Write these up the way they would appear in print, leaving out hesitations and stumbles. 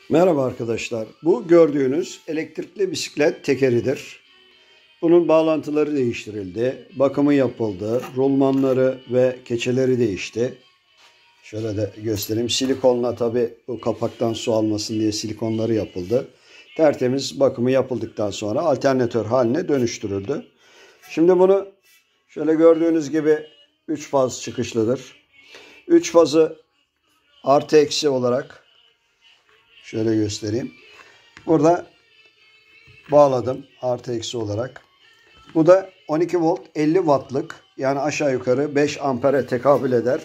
Merhaba arkadaşlar. Bu gördüğünüz elektrikli bisiklet tekeridir. Bunun bağlantıları değiştirildi. Bakımı yapıldı. Rulmanları ve keçeleri değişti. Şöyle de göstereyim. Silikonla tabi bu kapaktan su almasın diye silikonları yapıldı. Tertemiz bakımı yapıldıktan sonra alternatör haline dönüştürüldü. Şimdi bunu şöyle gördüğünüz gibi 3 faz çıkışlıdır. 3 fazı artı eksi olarak şöyle göstereyim. Burada bağladım artı eksi olarak. Bu da 12 volt 50 wattlık, yani aşağı yukarı 5 ampere tekabül eder.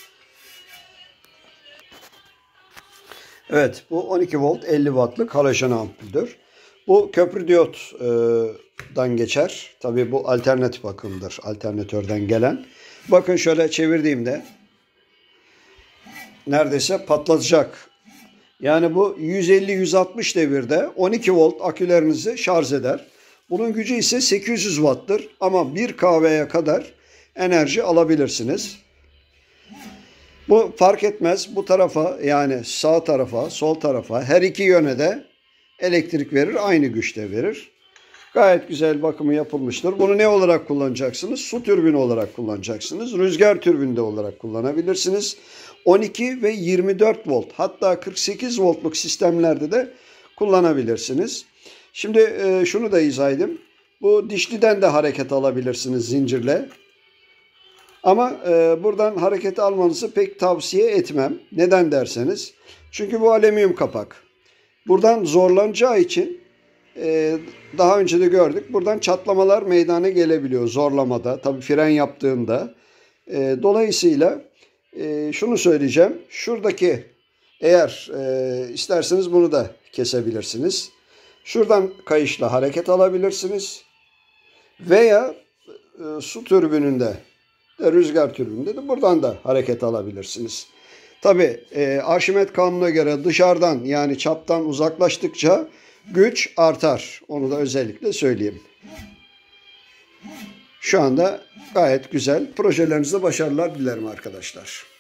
Evet, bu 12 volt 50 wattlık halojen ampulüdür. Bu köprü diyottan geçer. Tabii bu alternatif akımdır. Alternatörden gelen. Bakın şöyle çevirdiğimde neredeyse patlatacak. Yani bu 150-160 devirde 12 volt akülerinizi şarj eder. Bunun gücü ise 800 watt'tır ama 1 kW'ye kadar enerji alabilirsiniz. Bu fark etmez. Bu tarafa, yani sağ tarafa, sol tarafa, her iki yöne de elektrik verir. Aynı güçte verir. Gayet güzel bakımı yapılmıştır. Bunu ne olarak kullanacaksınız? Su türbini olarak kullanacaksınız. Rüzgar türbini olarak kullanabilirsiniz. 12 ve 24 volt, hatta 48 voltluk sistemlerde de kullanabilirsiniz. Şimdi şunu da izah edeyim. Bu dişliden de hareket alabilirsiniz zincirle. Ama buradan hareket almanızı pek tavsiye etmem. Neden derseniz. Çünkü bu alüminyum kapak. Buradan zorlanacağı için daha önce de gördük. Buradan çatlamalar meydana gelebiliyor zorlamada. Tabii fren yaptığında. Dolayısıyla şunu söyleyeceğim. Şuradaki, eğer isterseniz bunu da kesebilirsiniz. Şuradan kayışla hareket alabilirsiniz. Veya su türbününde, rüzgar türbününde de buradan da hareket alabilirsiniz. Tabii Arşimet kanununa göre dışarıdan, yani çaptan uzaklaştıkça güç artar. Onu da özellikle söyleyeyim. Şu anda gayet güzel. Projelerinizde başarılar dilerim arkadaşlar.